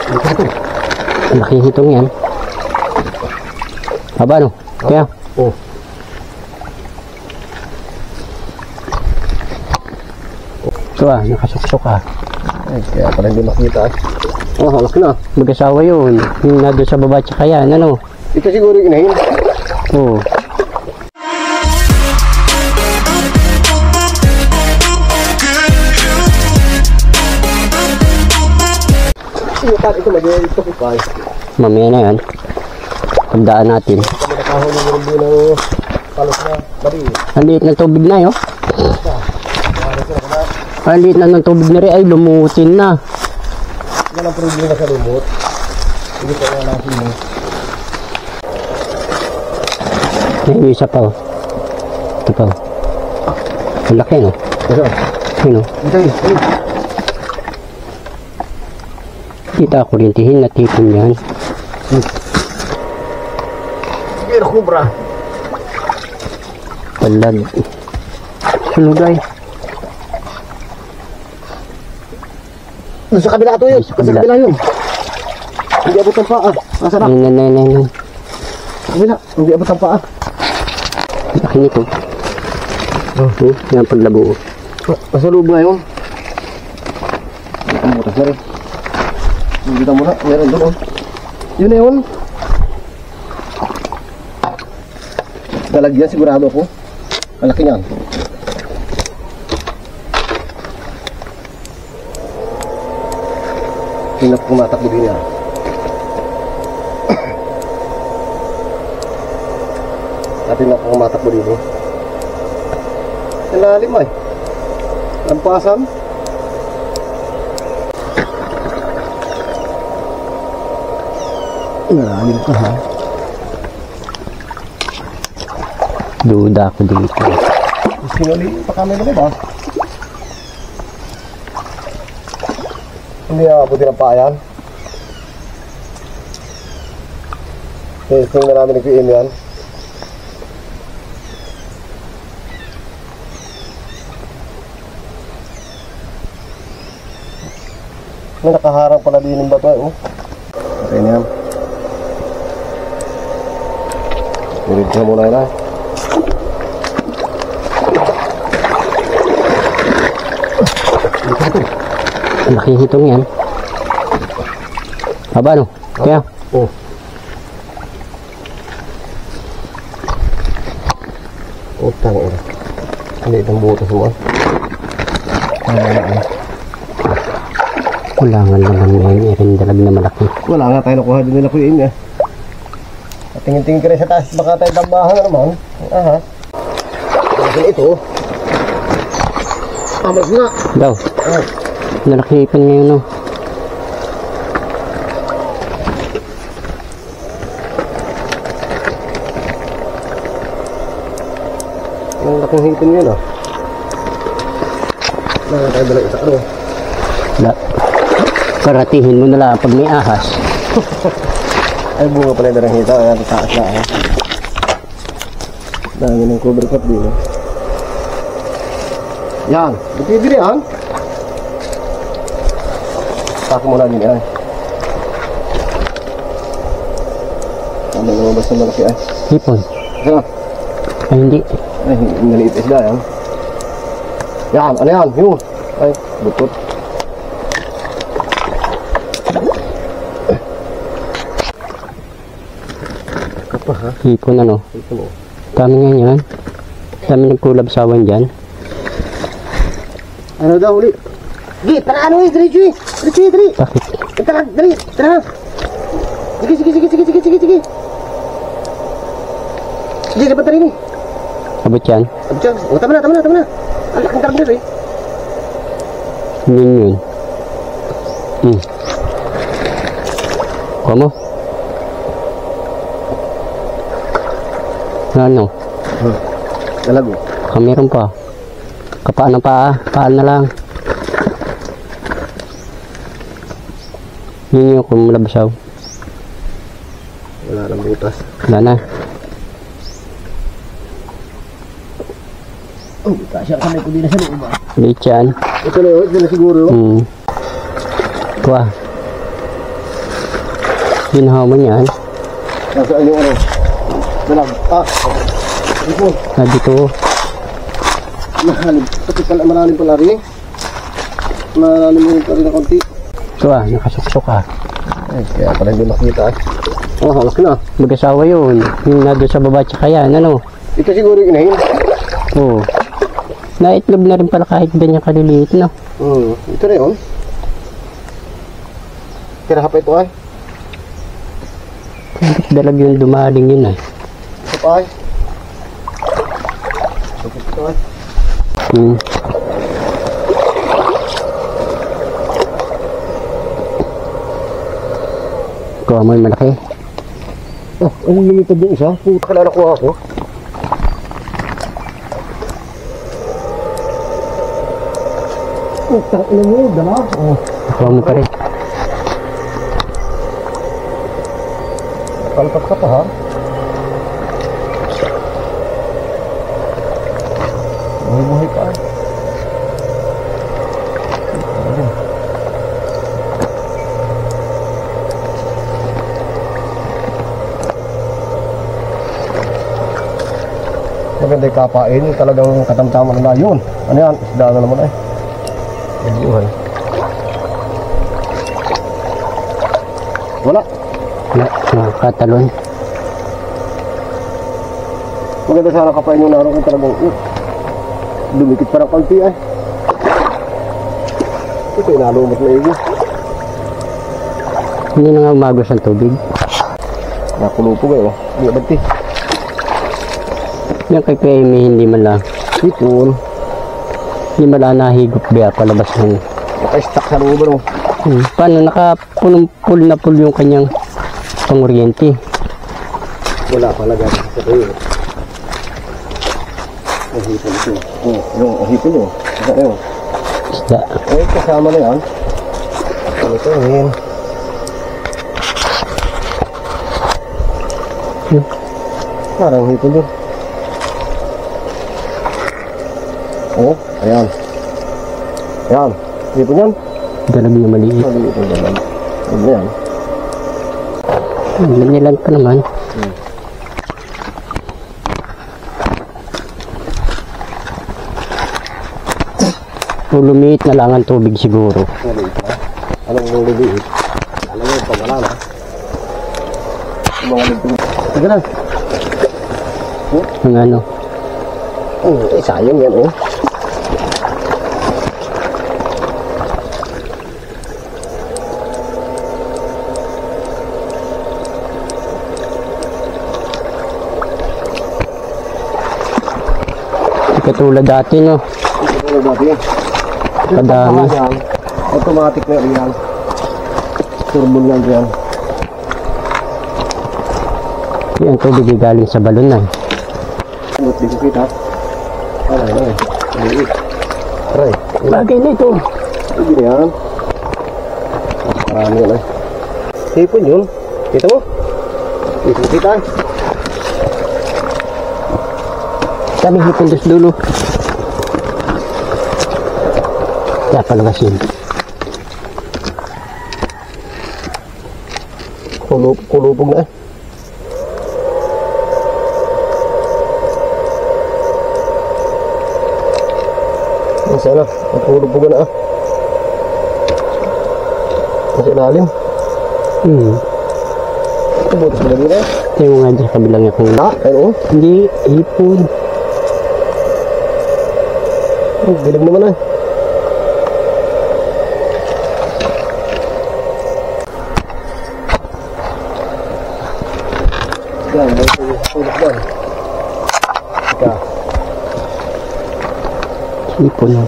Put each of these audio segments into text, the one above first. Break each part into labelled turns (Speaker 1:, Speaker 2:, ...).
Speaker 1: Ang laki hitong yan. Haba no? Kaya?
Speaker 2: Oo.
Speaker 1: Ito nakasuksok
Speaker 2: Ay, kaya pala hindi makita.
Speaker 1: Oh, halak na. Mag-asawa yun. Yung nandun sa baba tsaka yan, ano?
Speaker 2: Ito siguro yung inahin.
Speaker 1: Oo.
Speaker 2: Ito mag-iayos ito kipay.
Speaker 1: Mamaya na yan. Pagdaan natin.
Speaker 2: Kami nakahuli ng rin ng palos na bali.
Speaker 1: Ang liit ng tubig na yun. Ang liit na ng tubig na rin ay lumutin na.
Speaker 2: Walang problema sa lumot. Hindi ko nga lang sino.
Speaker 1: May isa pa oh. Ito pa oh. Ang laki no?
Speaker 2: Ito.
Speaker 1: Yun oh.
Speaker 2: Ito eh.
Speaker 1: Kita ko rin tihin na tipon yan.
Speaker 2: Sige na kubra.
Speaker 1: Palag. Sulugay.
Speaker 2: Sa kabila ito yun. Sa kabila yun. Hindi abot ang paa. Masarap.
Speaker 1: Ayun.
Speaker 2: Sa kabila. Hindi abot ang paa.
Speaker 1: Laki nito. Yan paglabo.
Speaker 2: Masalub nga yun. Ang butas na rin. Kita mo na. Meron doon. Yun na yun. Lalagyan sigurado ako. Malaki yan. Tingnan ko kumatakbo din yan. Tingnan ko kumatakbo din eh. Ilalim ay. Lampasan. Ilalim ka ha.
Speaker 1: Duda ako dito.
Speaker 2: Sinuli pa kami na ba? Hindi abutin ang paa yan. Testing na namin nag-PM yan. May nakaharang pala din yung bato eh. Oh. Okay na yan. Ulit na muna yun ah.
Speaker 1: Ang laki hitong yan. Haba no? Kaya?
Speaker 2: Oo. Utang ina. Hindi itong butas mo ah.
Speaker 1: Kulangan naman ngayon. Irin dalag na malaki.
Speaker 2: Wala nga tayo nakuha din nila ko yun eh. At tingin-tingin ka rin sa taas. Baka tayo tambahan na naman. Aha. Kasi ito. Amas nga.
Speaker 1: Daw. Nalakipan ngayon no.
Speaker 2: Ang laking hitin yun ah. Wala tayo dala isa ano.
Speaker 1: Karatihin mo na lang pag may ahas.
Speaker 2: Ay bunga pala yung darang hita. Ayan, taas na ah. Dami ng cover cup din eh. Yan. Bukidiri yan. Tako mo na din yan. Ano lumabas na malaki ay.
Speaker 1: Hipon.
Speaker 2: Yan.
Speaker 1: Ay hindi.
Speaker 2: Ay, naliit isda yan. Yan, ano yan? Yun. Ay, butot. Apa ha?
Speaker 1: Hipon ano.
Speaker 2: Ito mo.
Speaker 1: Dami nga yan. Dami nagkulabsawan dyan.
Speaker 2: Ano daw ulit? Di, tara ano eh, diretso eh. Diretso eh, dali.
Speaker 1: Bakit?
Speaker 2: Tara, dali, tara. Sige. Sige, dapat rin eh.
Speaker 1: Abot yan?
Speaker 2: Abjang, oh, tama na. Ang laking karabiner eh.
Speaker 1: Yun. Kuha mo? Ano?
Speaker 2: Nalago.
Speaker 1: Meron pa. Kapaan ng paa. Paan na lang. Yun yung kumulabasaw.
Speaker 2: Wala nang butas.
Speaker 1: Wala na.
Speaker 2: Oh, kasya kamay ko din na sa loob ah.
Speaker 1: Liit yan.
Speaker 2: Ito na yun, ito na siguro.
Speaker 1: Kuha. Ginawa mo niyan.
Speaker 2: Nasaan yung ano? Dalag. Ipon.
Speaker 1: Ah, dito.
Speaker 2: Malalim. Kasi pala malalim pala rin. Malalim mo pa rin na konti.
Speaker 1: Ito nakasuksok
Speaker 2: Ay, kaya pala hindi makita.
Speaker 1: Oh, halak na. Mag-asawa yun. Yung nado sa baba tsaka yan, ano?
Speaker 2: Ito siguro yung inahin.
Speaker 1: Oo. Naitlog na rin pala kahit ganyan kaliliit, no?
Speaker 2: Ito na yun. Tira pa ito ay.
Speaker 1: Dalag yung dumaling yun ay.
Speaker 2: Ito pa ay. Ito ay.
Speaker 1: Kuha mo yung malaki.
Speaker 2: Oh, ang lumipad yung isa. Puta, kalala ko ako. Puta, ina mo, dala.
Speaker 1: Kuha mo pa rin.
Speaker 2: Palpas ka pa ha? Buhay pa. Maganda yung kapain, talagang katamtaman na yun. Ano yan? Isda na naman ay. Buhay. Wala.
Speaker 1: Katalon.
Speaker 2: Maganda sana kapain yung naroon kung talagang dumikit parang kalpi ay. Ito yung nalumot na iyo.
Speaker 1: Hindi na nga umagos ang tubig.
Speaker 2: Nakulupog ay oh. Hindi abagti.
Speaker 1: Yan kay Pemi hindi man lang.
Speaker 2: Ipon.
Speaker 1: Hindi man lang nahigop biya palabas ng.
Speaker 2: Naka-stack sa loob ano.
Speaker 1: Paano nakapunong-pul na pul yung kanyang panguryente?
Speaker 2: Wala pala ganun sa kayo. Ang hipon ito. Yung hipon nyo. Saan yun?
Speaker 1: Isda.
Speaker 2: Eh, kasama na yan. Ano ito yun? Parang hipon yun. Oh, ayan. Ayan. Hipon yan.
Speaker 1: Dalag na maliit.
Speaker 2: Maliit ang dalag. Ano yan?
Speaker 1: Nilan pa naman. Lumiit na lang ang tubig siguro.
Speaker 2: Maliit na. Anong liliit? Alam mo, pag wala na. Yung mga ligpig. Sige lang.
Speaker 1: Ang ano.
Speaker 2: Sayang yan oh.
Speaker 1: Katulad dati, no?
Speaker 2: Ito na dati.
Speaker 1: Kadami.
Speaker 2: Automatic na yan. Turbo lang yan.
Speaker 1: Yung tubig ay galing sa balon na.
Speaker 2: Hindi ko kita. Aray na eh. Maliit. Aray.
Speaker 1: Bagay na ito.
Speaker 2: Hindi na yan. Marami yan eh. Hipon yun. Kita mo? Hindi ko kita.
Speaker 1: Kami hipon dos dulo. Kaya palagasin.
Speaker 2: Kulupog na eh. Sana, kulupog na ah. Kasi ilalim. Ito butas mo na rin eh.
Speaker 1: Ito yung nga dyan kabilang niya kung
Speaker 2: Ayun oh.
Speaker 1: hindi hipon.
Speaker 2: Bilag naman eh. Yan, may tulak doon. Ika.
Speaker 1: Hipon na.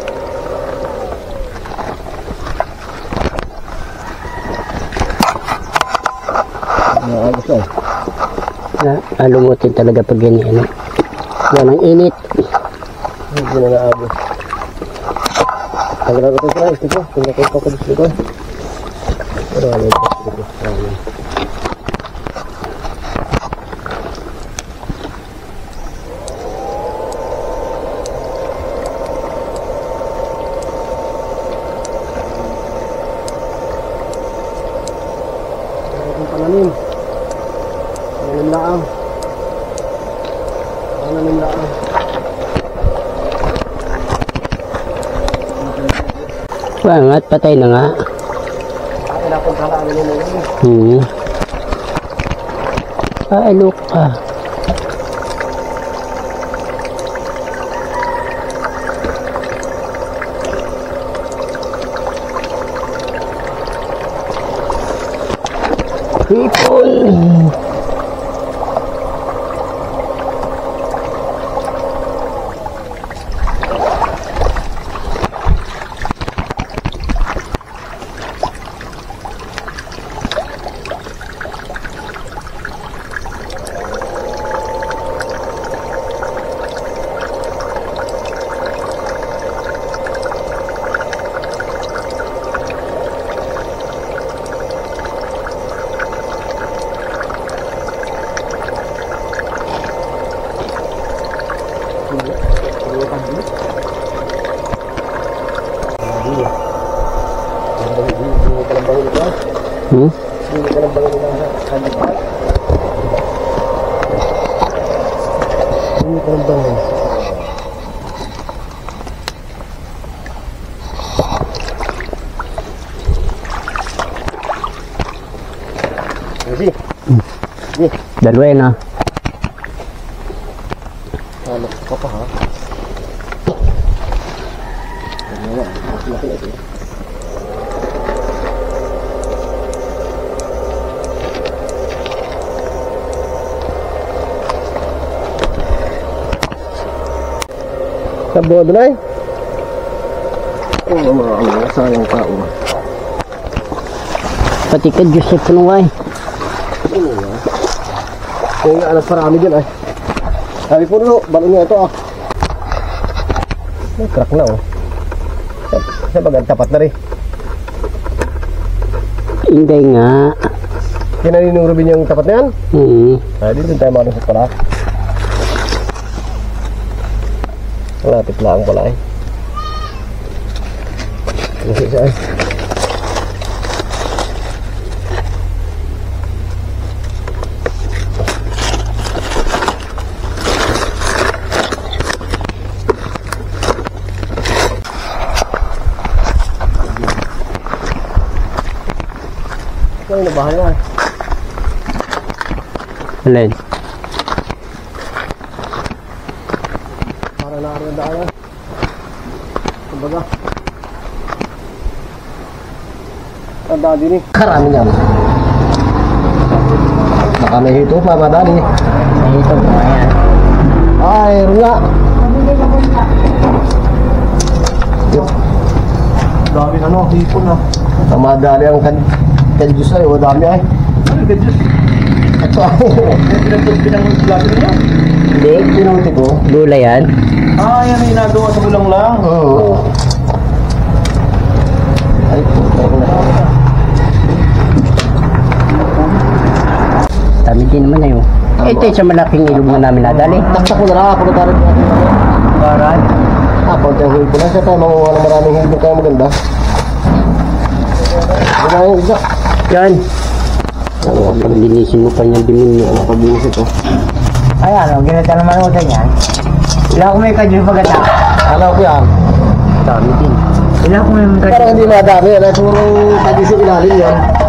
Speaker 2: Nakagos lang.
Speaker 1: Alumutin talaga pag ganyan. Yan ang init.
Speaker 2: Hindi na naagos. Tagalan ko ito sa ito ko. Tingnan ko ito ko dito. Pero ano ito? Pananim.
Speaker 1: Pangat, patay na nga.
Speaker 2: Ay, napunta na ano yun.
Speaker 1: Ay, look ka. Hipon. Dalawa yun ah.
Speaker 2: Ano ka pa ha? Sa bodo na eh. Oo, mga sayang tao.
Speaker 1: Pati ka Joseph Punungay.
Speaker 2: Ano nga? Kaya nga alas parami dyan ay. Sabi po no, balon nga ito ah. May crack na oh. Sa bagang tapat na rin.
Speaker 1: Hindi nga.
Speaker 2: Kinaninong Rubin yung tapat na yan? Ay, dito tayo malusot pala. Malapit lang pala eh. Kasi saan? Ay, nabahan na.
Speaker 1: Alin?
Speaker 2: Para na rin ang daan. Kumbaga. Ang daan din eh. Karami yan. Baka may hito pa, madali.
Speaker 1: May ito po yan.
Speaker 2: Ay, runga. Dami ano, hipon na. Ang madali ang kadyus ay, wadami ay. Ano kadyus? Ito ay. Pinag-vlog niya?
Speaker 1: Hindi, pinuti ko. Dula yan.
Speaker 2: Ah, yan ay nagawa sa bulang lang. Oo. Ay,
Speaker 1: Dami din naman na yun. Ito yung sa malaking ilog na namin nadali.
Speaker 2: taktak ko na lang, pagkakaroon ko.
Speaker 1: Baran.
Speaker 2: Pag yung hipon na siya tayo, makuha na maraming hipon kaya maganda. Ano yung isa?
Speaker 1: Yan. Paglinisin mo pa niyan din yun.
Speaker 2: Pag-iisip ko.
Speaker 1: Ay ano, ginata naman ako sa yan. Ilang ko may kadyos pagkata.
Speaker 2: Alam ko yan.
Speaker 1: Dami din. Ilang ko may kadyos.
Speaker 2: Parang hindi madami. Puro pag-isip ilalim yan.